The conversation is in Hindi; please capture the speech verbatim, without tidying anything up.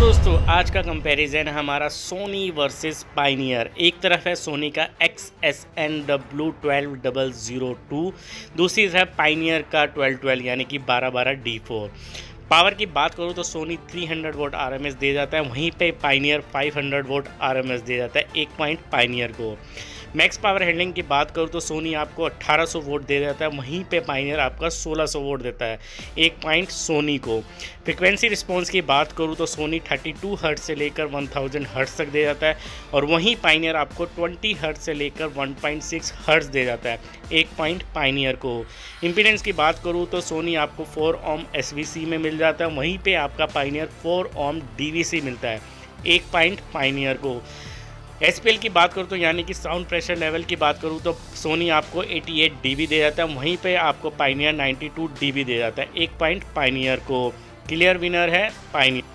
दोस्तों आज का कंपैरिजन हमारा सोनी वर्सेस पाइनियर। एक तरफ है सोनी का X S N W twelve double zero two, दूसरी तरफ पाइनियर का ट्वेल्व ट्वेल्व यानी कि बारह बारह डी फोर। पावर की बात करूँ तो सोनी तीन सौ वोट आर एम एस दे जाता है, वहीं पे पाइनियर पाँच सौ वोट आर एम एस दे जाता है एक पॉइंट पाइनियर को। मैक्स पावर हैंडलिंग की बात करूँ तो सोनी आपको अठारह सौ वोट दे देता है, वहीं पे पाइनियर आपका सोलह सौ वोट देता है एक पॉइंट सोनी को। फ्रिक्वेंसी रिस्पॉन्स की बात करूँ तो सोनी बत्तीस हर्ट्ज से लेकर हज़ार हर्ट्ज तक दे जाता है और वहीं पाइनियर आपको बीस हर्ट्ज से लेकर एक पॉइंट छह हर्ट्ज दे जाता है एक पॉइंट पाइनियर को। इम्पीडेंस की बात करूँ तो सोनी आपको चार ओम एस वी सी में मिल जाता है, वहीं पे आपका पाइनियर चार ओम डी वी सी मिलता है एक पॉइंट पाइनियर को। एस पी एल की बात करूँ तो यानी कि साउंड प्रेशर लेवल की बात करूँ तो सोनी आपको अठासी डी बी दे जाता है, वहीं पे आपको पाइनियर बानवे डी बी दे जाता है एक पॉइंट पाइनियर को। क्लियर विनर है पाइनियर।